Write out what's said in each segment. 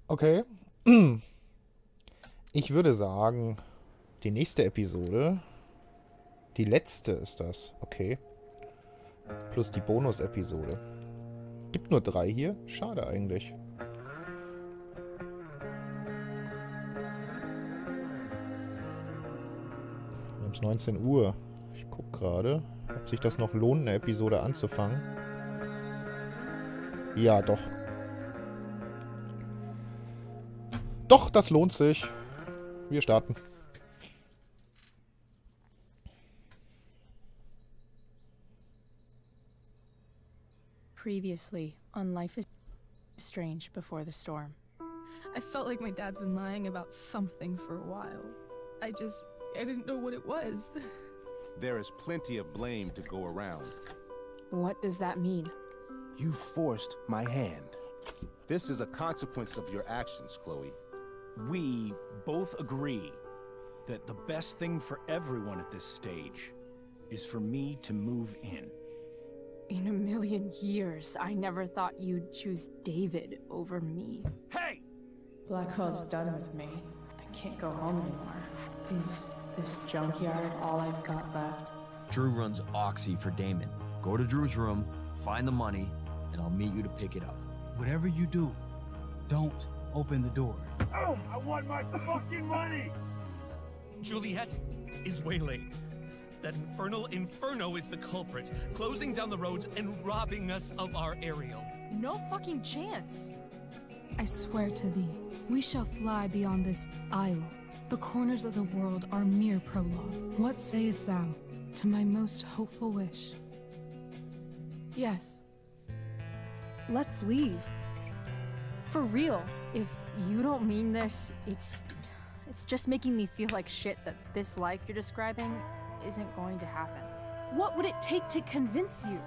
Okay. Ich würde sagen, die nächste Episode, die letzte ist das. Okay. Plus die Bonus-Episode. Gibt nur 3 hier? Schade eigentlich. Wir haben es 19 Uhr. Ich gucke gerade, ob sich das noch lohnt, eine Episode anzufangen. Ja, doch. Doch, das lohnt sich. Wir starten. Previously on Life is Strange Before the Storm. I felt like my dad's been lying about something for a while. I didn't know what it was. There is plenty of blame to go around. What does that mean? You forced my hand. This is a consequence of your actions, Chloe. We both agree that the best thing for everyone at this stage is for me to move in. In a million years, I never thought you'd choose David over me. Hey! Blackwell's done with me. I can't go home anymore. Is this junkyard all I've got left? Drew runs Oxy for Damon. Go to Drew's room, find the money, and I'll meet you to pick it up. Whatever you do, don't open the door. Oh, I want my fucking money! Juliet is waylaid. That infernal Inferno is the culprit, closing down the roads and robbing us of our Ariel. No fucking chance. I swear to thee, we shall fly beyond this isle. The corners of the world are mere prologue. What sayest thou to my most hopeful wish? Yes. Let's leave. For real. If you don't mean this, it's just making me feel like shit that this life you're describing isn't going to happen. What would it take to convince you?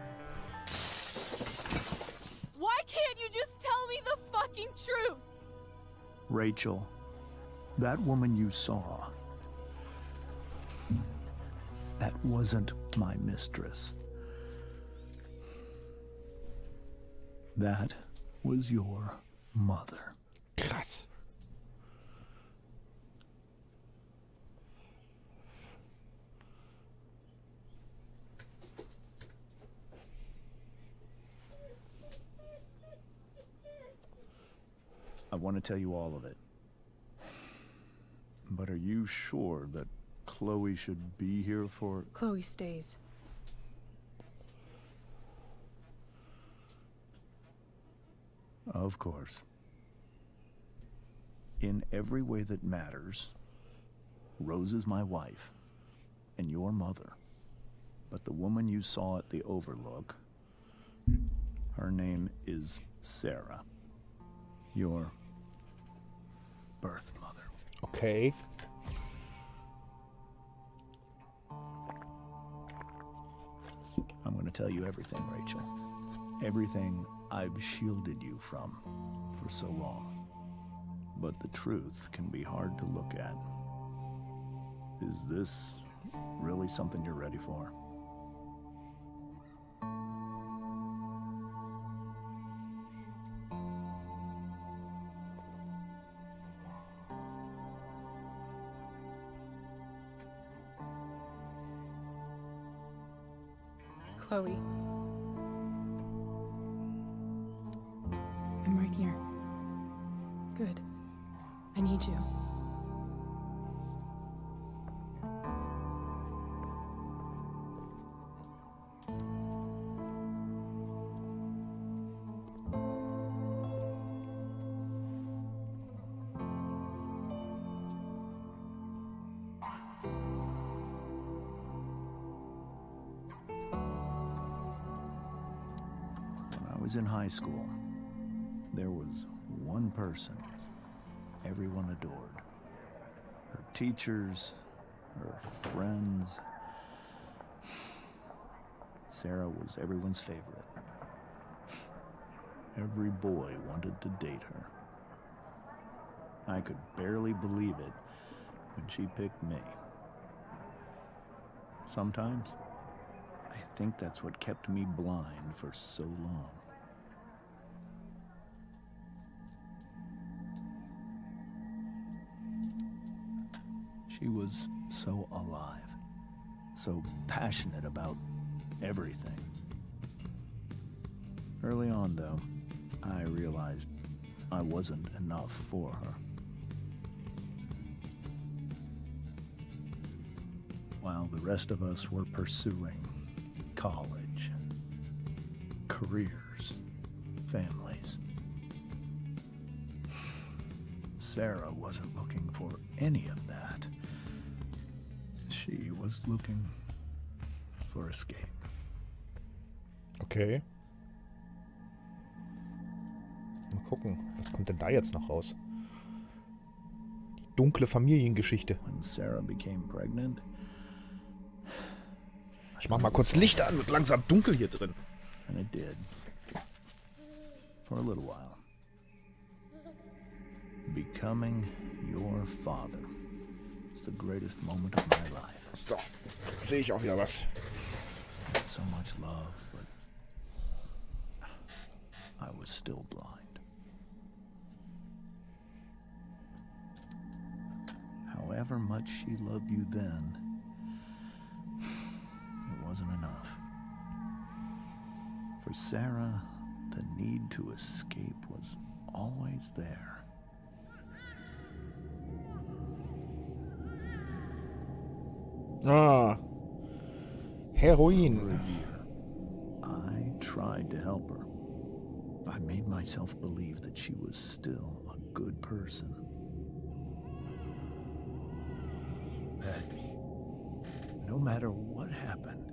Why can't you just tell me the fucking truth? Rachel, that woman you saw, that wasn't my mistress. That was your mother. Krass. I want to tell you all of it. But are you sure that Chloe should be here for... Chloe stays. Of course. In every way that matters, Rose is my wife and your mother. But the woman you saw at the Overlook, her name is Sarah. Your birth mother. Okay. I'm going to tell you everything, Rachel. Everything I've shielded you from for so long. But the truth can be hard to look at. Is this really something you're ready for? Chloe. I'm right here. Good. I need you. When I was in high school, there was one person everyone adored. Her teachers, her friends. Sarah was everyone's favorite. Every boy wanted to date her. I could barely believe it when she picked me. Sometimes, I think that's what kept me blind for so long. She was so alive, so passionate about everything. Early on, though, I realized I wasn't enough for her. While the rest of us were pursuing college, careers, families, Sarah wasn't looking for any of that. She was looking for escape. Okay. Mal gucken, was kommt denn da jetzt noch raus? Die dunkle Familiengeschichte. When Sarah became pregnant, ich mach mal kurz Licht an, wird langsam dunkel hier drin. and it did. For a little while. Becoming your father is the greatest moment of my life. So, jetzt sehe ich auch wieder was. So much love, but I was still blind. However much she loved you then, it wasn't enough. For Sarah, the need to escape was always there. Ah. Heroin. For a year, I tried to help her. I made myself believe that she was still a good person. That no matter what happened,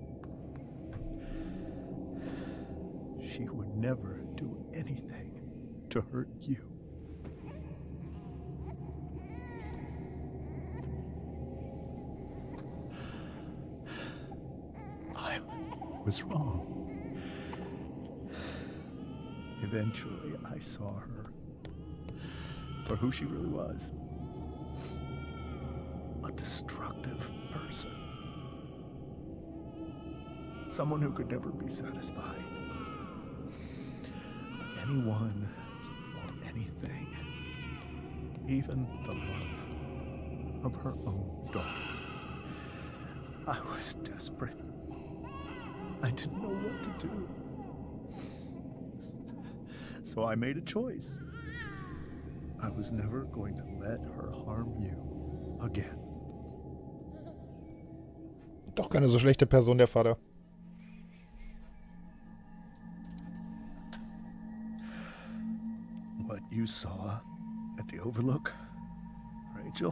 she would never do anything to hurt you. I was wrong. Eventually, I saw her for who she really was. A destructive person. Someone who could never be satisfied. Anyone or anything. Even the love of her own daughter. I was desperate. I didn't know what to do. So I made a choice. I was never going to let her harm you again. Doch keine so schlechte Person, der Vater. What you saw at the Overlook, Rachel,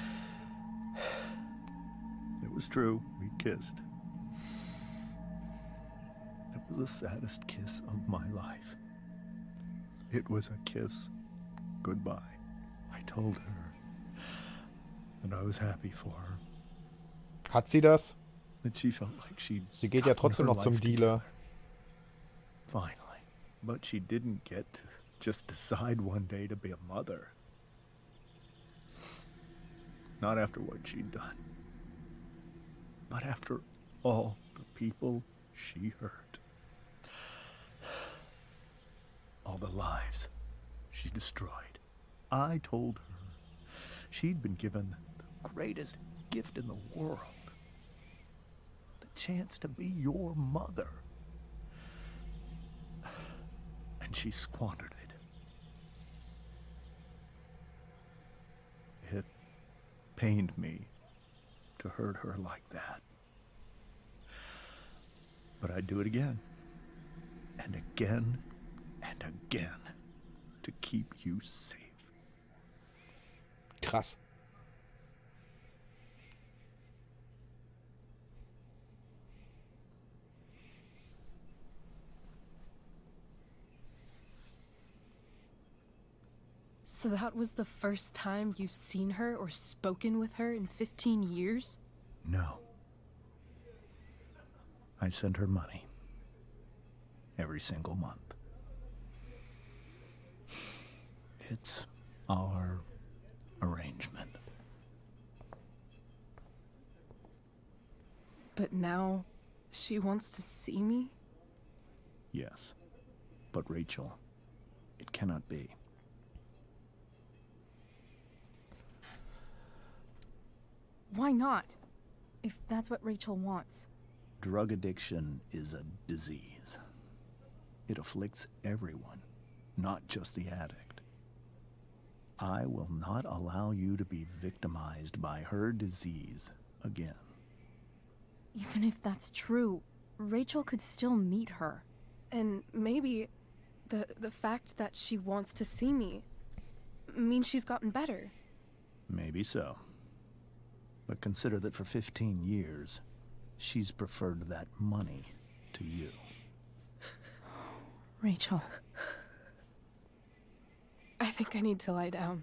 it was true. We kissed. It was the saddest kiss of my life. It was a kiss goodbye. I told her that I was happy for her. Hat sie das? That she felt like she'd Sie geht ja trotzdem noch zum Dealer. Finally. But she didn't get to just decide one day to be a mother. Not after what she'd done. Not after all the people she hurt. All the lives she destroyed. I told her she'd been given the greatest gift in the world. The chance to be your mother. And she squandered it. It pained me to hurt her like that. But I'd do it again. And again and again to keep you safe. Krass. So that was the first time you've seen her or spoken with her in 15 years? No. I sent her money. Every single month. It's our arrangement. But now she wants to see me? Yes. But Rachel, it cannot be. Why not? If that's what Rachel wants. Drug addiction is a disease. It afflicts everyone, not just the addict. I will not allow you to be victimized by her disease again. Even if that's true, Rachel could still meet her. And maybe the fact that she wants to see me means she's gotten better. Maybe so. But consider that for 15 years, she's preferred that money to you. Rachel. I think I need to lie down.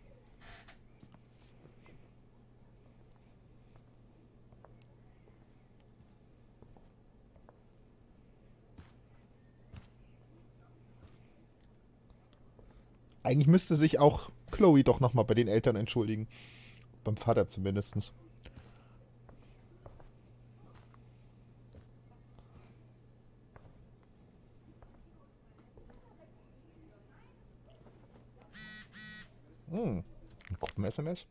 Eigentlich müsste sich auch Chloe doch nochmal bei den Eltern entschuldigen. Beim Vater zumindest. Ein Gruppen-SMS.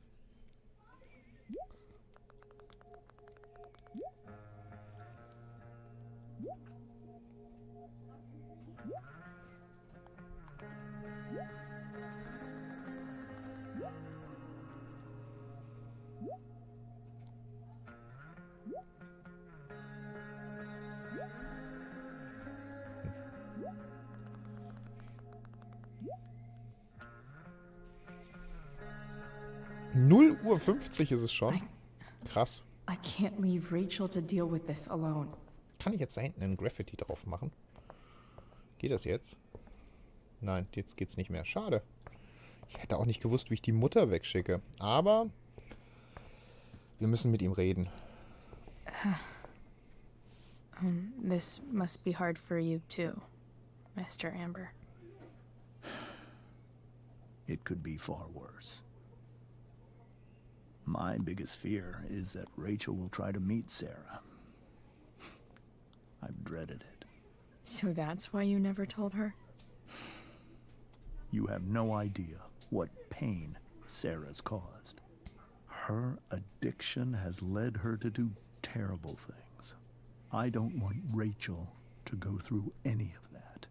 Uhr 50 ist es schon. Krass. I can't leave Rachel to deal with this alone. Kann ich jetzt da hinten einen Graffiti drauf machen? Geht das jetzt? Nein, jetzt geht's nicht mehr. Schade. Ich hätte auch nicht gewusst, wie ich die Mutter wegschicke. Aber wir müssen mit ihm reden. This must be hard for you too, Mr. Amber. It could be far worse. My biggest fear is that Rachel will try to meet Sarah. I've dreaded it. So that's why you never told her? You have no idea what pain Sarah's caused. Her addiction has led her to do terrible things. I don't want Rachel to go through any of that.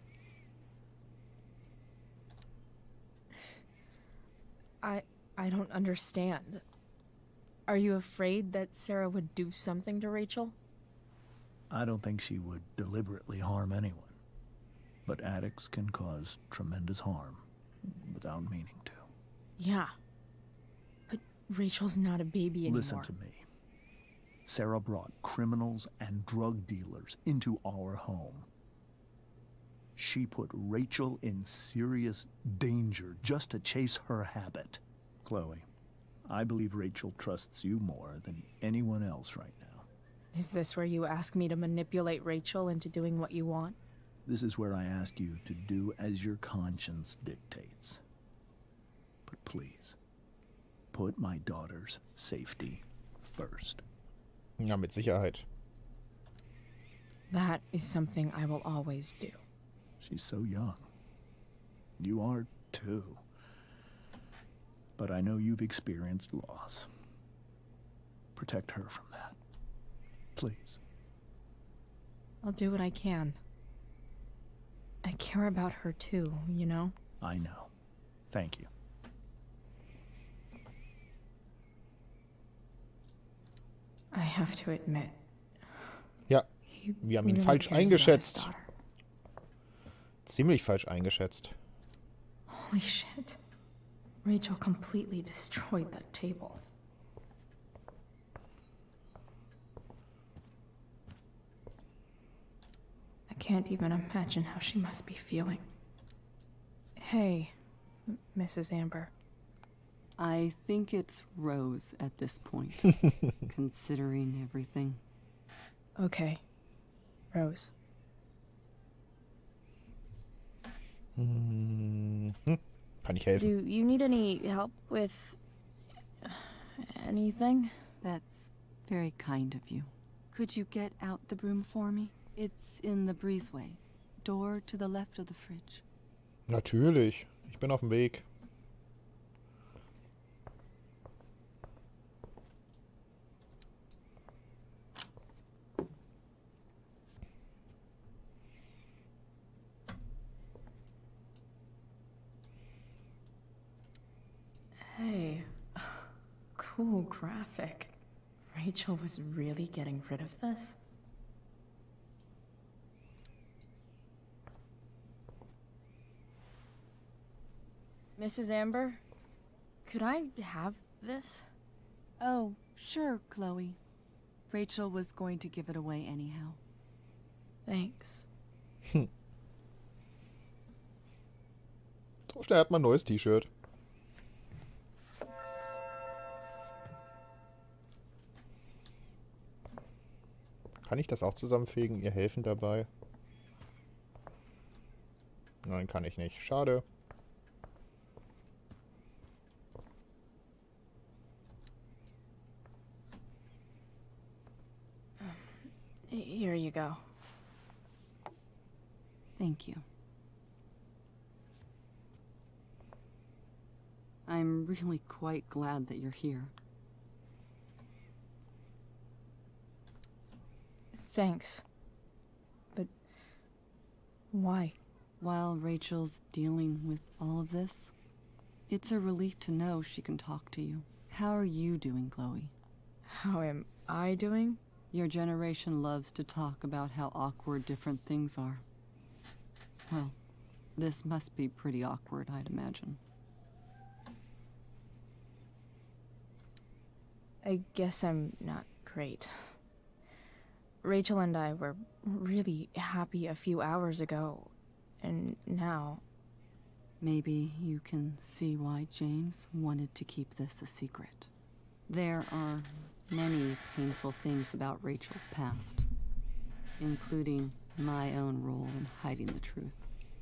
I don't understand. Are you afraid that Sarah would do something to Rachel? I don't think she would deliberately harm anyone. But addicts can cause tremendous harm without meaning to. Yeah. But Rachel's not a baby anymore. Listen to me. Sarah brought criminals and drug dealers into our home. She put Rachel in serious danger just to chase her habit. Chloe, I believe Rachel trusts you more than anyone else right now. Is this where you ask me to manipulate Rachel into doing what you want? This is where I ask you to do as your conscience dictates. But please, put my daughter's safety first. Ja, mit Sicherheit. That is something I will always do. She's so young. You are too. But I know you've experienced loss. Protect her from that. Please. I'll do what I can. I care about her too, you know? I know. Thank you. I have to admit. Ja, wir haben ihn falsch eingeschätzt. Ziemlich falsch eingeschätzt. Holy shit. Rachel completely destroyed that table. I can't even imagine how she must be feeling. Hey, Mrs. Amber. I think it's Rose at this point, considering everything. Okay, Rose. Kann ich helfen? Do you need any help with anything? That's very kind of you. Could you get out the broom for me? It's in the breezeway. Door to the left of the fridge. Natürlich. Ich bin auf dem Weg. Ooh, graphic. Rachel was really getting rid of this? Mrs. Amber, could I have this? Oh, sure, Chloe. Rachel was going to give it away anyhow. Thanks. So schnell hat man ein neues T-Shirt. Kann ich das auch zusammenfegen? Ihr helfen dabei? Nein, kann ich nicht. Schade. Here you go. Thank you. I'm really quite glad that you're here. Thanks. But why? While Rachel's dealing with all of this, it's a relief to know she can talk to you. How are you doing, Chloe? How am I doing? Your generation loves to talk about how awkward different things are. Well, this must be pretty awkward, I'd imagine. I guess I'm not great. Rachel and I were really happy a few hours ago, and now... Maybe you can see why James wanted to keep this a secret. There are many painful things about Rachel's past, including my own role in hiding the truth.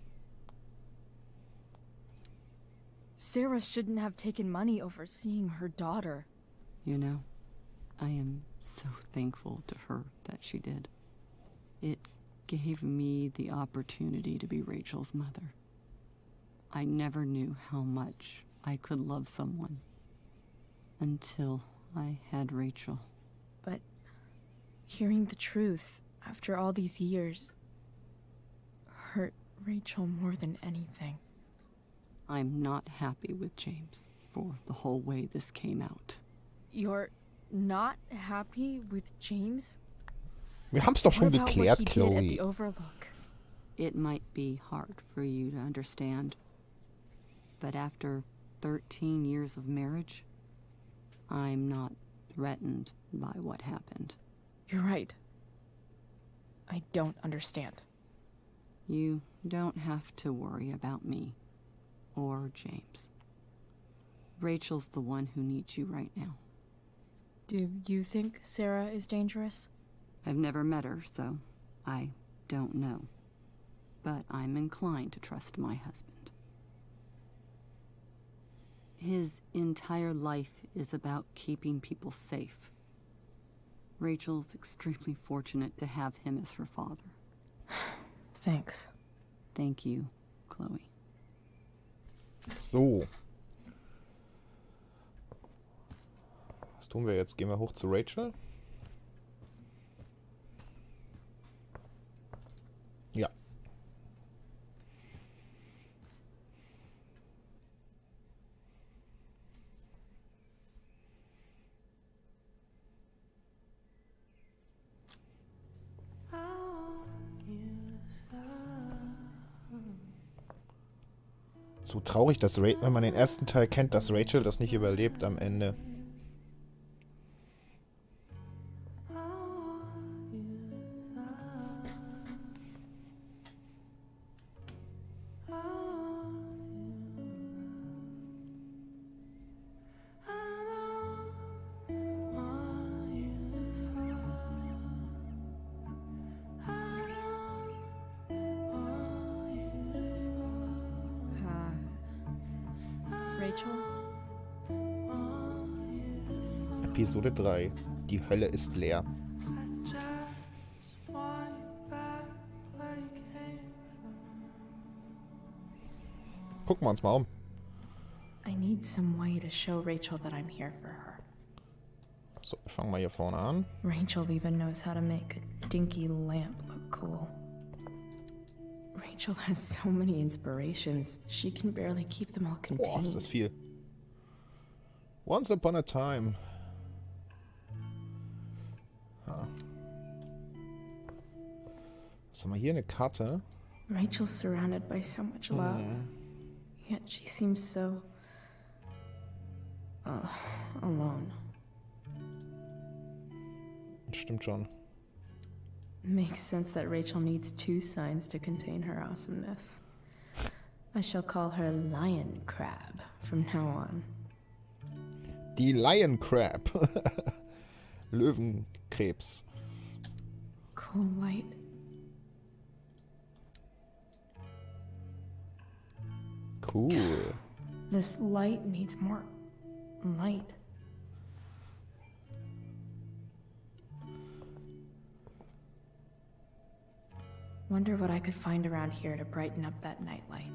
Sarah shouldn't have taken money over seeing her daughter. You know, I am so thankful to her that she did. It gave me the opportunity to be Rachel's mother. I never knew how much I could love someone until I had Rachel. But hearing the truth after all these years hurt Rachel more than anything. I'm not happy with James for the whole way this came out. You're not happy with James? Wir haben's doch schon What about geklärt, what he did at Chloe. the Overlook? It might be hard for you to understand, but after 13 years of marriage, I'm not threatened by what happened. You're right. I don't understand. You don't have to worry about me or James. Rachel's the one who needs you right now. Do you think Sarah is dangerous? I've never met her, so I don't know. But I'm inclined to trust my husband. His entire life is about keeping people safe. Rachel's extremely fortunate to have him as her father. Thanks. Thank you, Chloe. So. Was tun wir jetzt? Gehen wir hoch zu Rachel? Ja. So traurig, dass wenn man den ersten Teil kennt, dass Rachel das nicht überlebt am Ende. Rachel? Episode 3. Die Hölle ist leer. Gucken wir uns mal um. I need some way to show Rachel that I'm here for her. So, wir fangen mal hier vorne an. Rachel even knows how to make a dinky lamp look cool. Rachel has so many inspirations, she can barely keep them all Boah, ist contained. das viel. Once upon a time. Was haben wir hier? Eine Karte. Rachel's surrounded by so much love. Yet she seems so... alone. Stimmt schon. Makes sense that Rachel needs 2 signs to contain her awesomeness. I shall call her Lion Crab from now on. Die Lion Crab. Löwenkrebs. Cool light. Cool. This light needs more light. Wonder what I could find around here to brighten up that nightlight.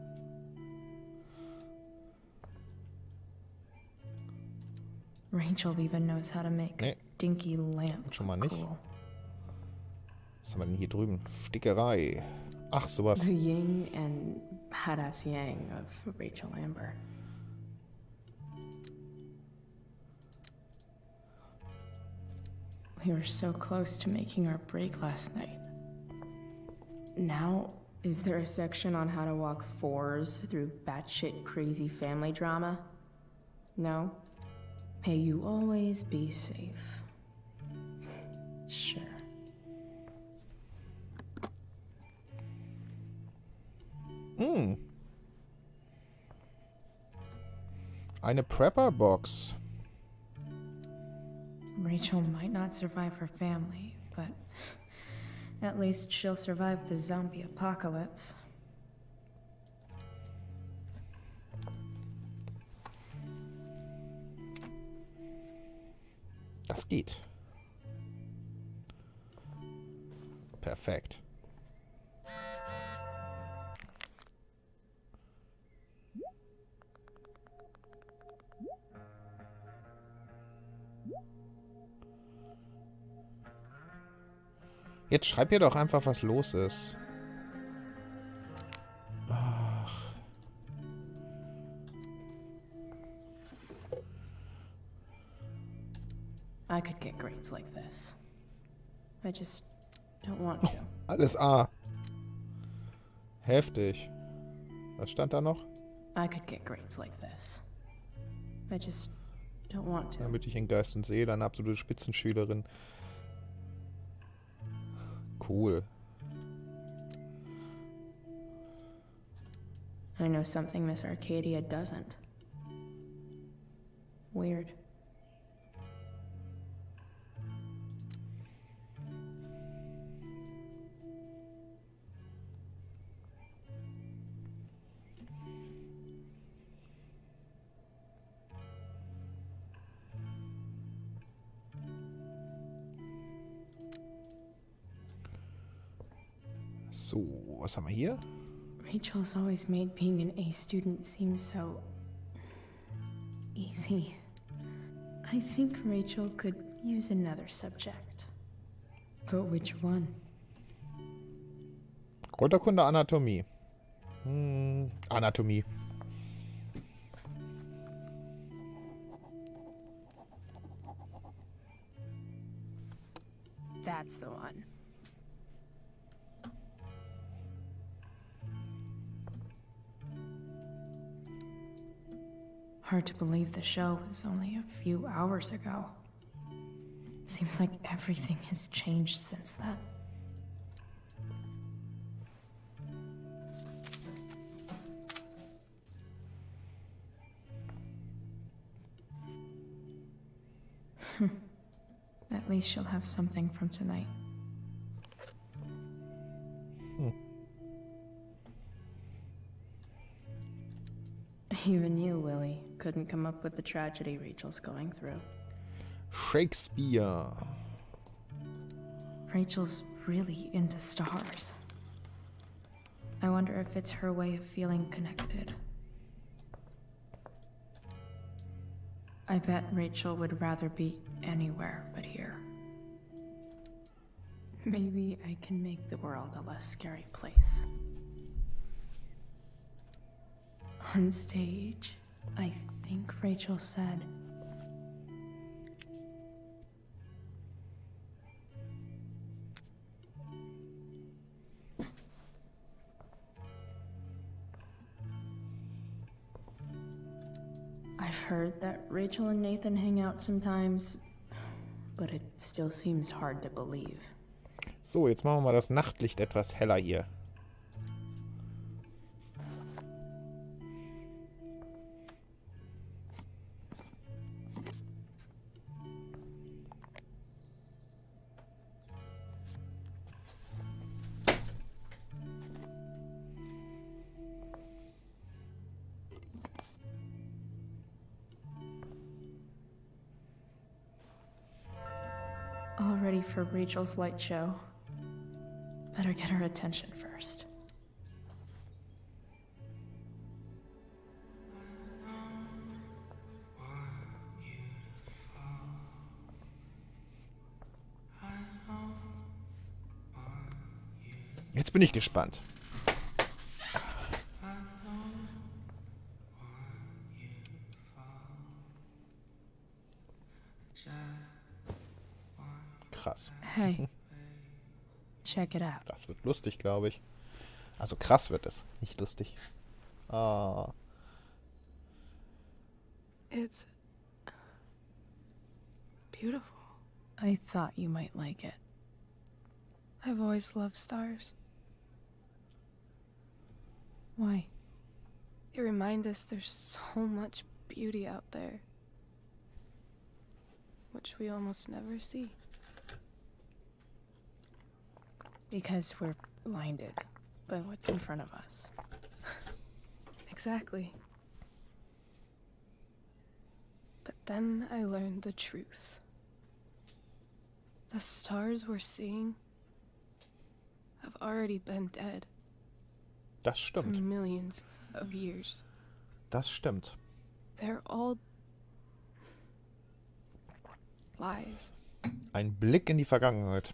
Rachel even knows how to make a dinky lamp. Schon mal nicht. Cool. Was haben wir denn hier drüben? Stickerei. Ach, sowas. The yin and badass yang of Rachel Amber. We were so close to making our break last night. Now, is there a section on how to walk 4s through batshit crazy family drama? No? May you always be safe. Sure. Eine Prepper-Box. Rachel might not survive her family, but at least she'll survive the zombie apocalypse. Das geht. Perfekt. Jetzt schreib ihr doch einfach, was los ist. Ach. I could get grades like this. I just don't want to. Alles A. Heftig. Was stand da noch? I could get grades like this. I just don't want to. Damit ich in Geist und Seele eine absolute Spitzenschülerin. Cool. I know something Miss Arcadia doesn't. Weird. So, was haben wir hier? Rachel's always made being an A student seem so easy. I think Rachel could use another subject. But which one? Kräuterkunde, Anatomie. Anatomie. That's the one. Hard to believe the show was only a few hours ago. Seems like everything has changed since then. At least she'll have something from tonight. Even you, Willie, couldn't come up with the tragedy Rachel's going through. Shakespeare. Rachel's really into stars. I wonder if it's her way of feeling connected. I bet Rachel would rather be anywhere but here. Maybe I can make the world a less scary place. On stage, I think Rachel said. I've heard that Rachel and Nathan hang out sometimes, but it still seems hard to believe. So, jetzt machen wir mal das Nachtlicht etwas heller hier. All ready for Rachel's light show. Better get her attention first. Jetzt bin ich gespannt. Krass. Hey. Check it out. Das wird lustig, glaube ich. Also krass wird es, nicht lustig. Ah. It's beautiful. I thought you might like it. I've always loved stars. Why? They remind us there's so much beauty out there, which we almost never see. Because we're blinded by what's in front of us. Exactly. But then I learned the truth. The stars we're seeing have already been dead. Das For stimmt. millions of years. Das stimmt. They're all lies. Ein Blick in die Vergangenheit.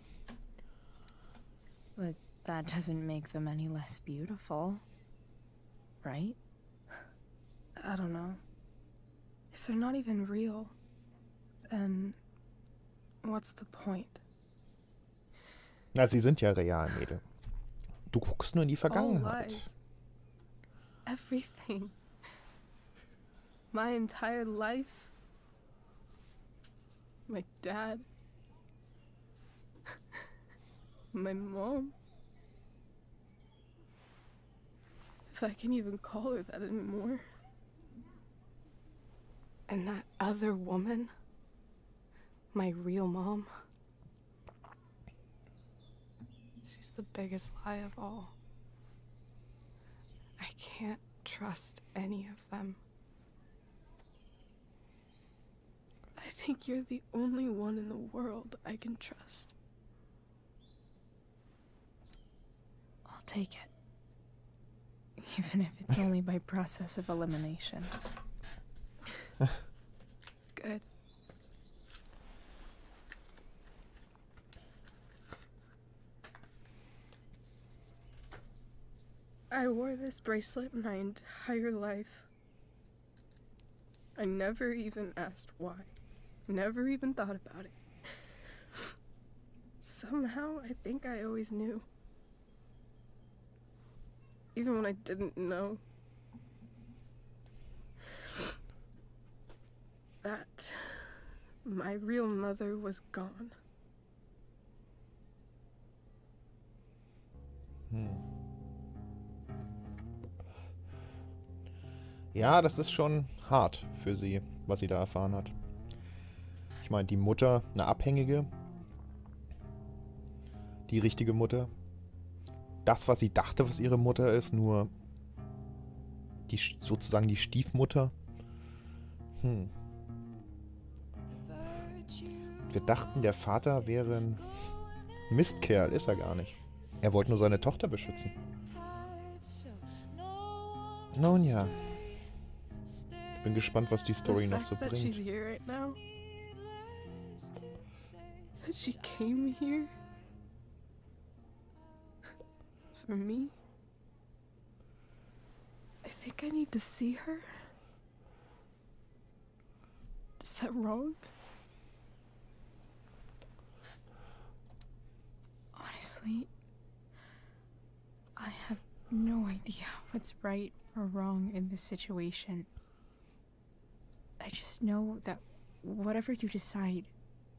But that doesn't make them any less beautiful, right? I don't know. If they're not even real, then what's the point? Na, sie sind ja real, Mädel. Du guckst nur in die All Vergangenheit. lies. Everything. My entire life. My dad. My mom. If I can even call her that anymore. And that other woman. My real mom. She's the biggest lie of all. I can't trust any of them. I think you're the only one in the world I can trust. I'll take it. Even if it's only by process of elimination. Good. I wore this bracelet my entire life. I never even asked why. Never even thought about it. Somehow, I think I always knew. Even when I didn't know. That my real mother was gone. Ja, das ist schon hart für sie, was sie da erfahren hat. Ich meine, die Mutter, eine Abhängige. Die richtige Mutter. Das, was sie dachte, was ihre Mutter ist, nur die, sozusagen die Stiefmutter. Wir dachten, der Vater wäre ein Mistkerl, ist er gar nicht. Er wollte nur seine Tochter beschützen. Nun ja. Ich bin gespannt, was die Story noch so That she's bringt. here right now. That she came here. For me. I think I need to see her. that wrong? Honestly, I have no idea what's right or wrong in this situation. I just know that whatever you decide,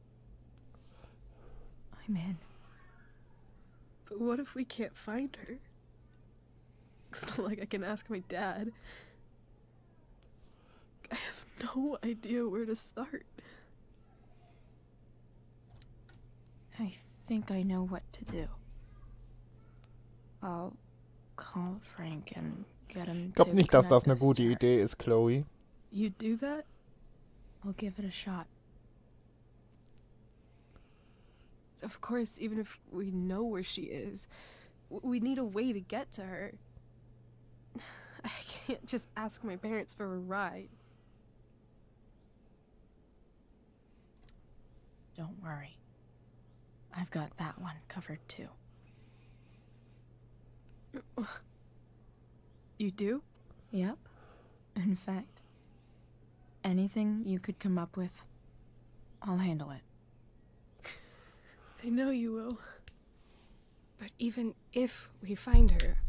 I'm in. But what if we can't find her? It's not like I can ask my dad. I have no idea where to start. I think I know what to do. I'll call Frank and get him Ich glaube to nicht, dass das connect eine us gute to her. Idee ist, Chloe. You do that? I'll give it a shot. Of course, even if we know where she is, we need a way to get to her. I can't just ask my parents for a ride. Don't worry. I've got that one covered too. You do? Yep. In fact, anything you could come up with, I'll handle it. I know you will. But even if we find her,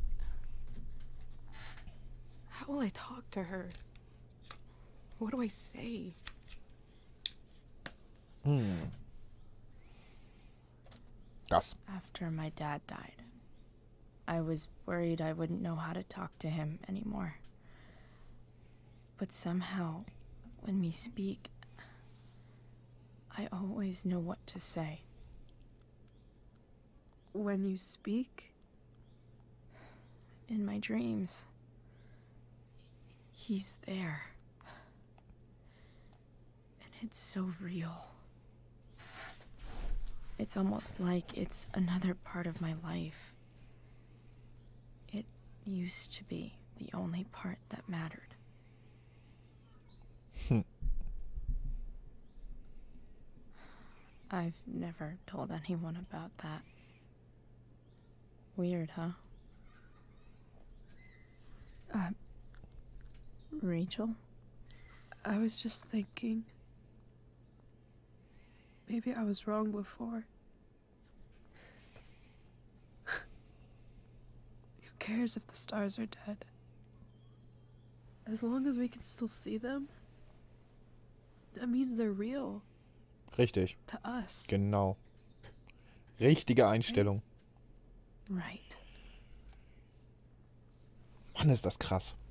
how will I talk to her? What do I say? Das. After my dad died, I was worried I wouldn't know how to talk to him anymore. But somehow, when we speak, I always know what to say. When you speak? In my dreams, he's there. And it's so real. It's almost like it's another part of my life. It used to be the only part that mattered. I've never told anyone about that. Weird, huh? Rachel? I was just thinking. Maybe I was wrong before. Who cares if the stars are dead? As long as we can still see them, that means they're real. Richtig. To us. Genau. Richtige Einstellung. Right. Mann, ist das krass.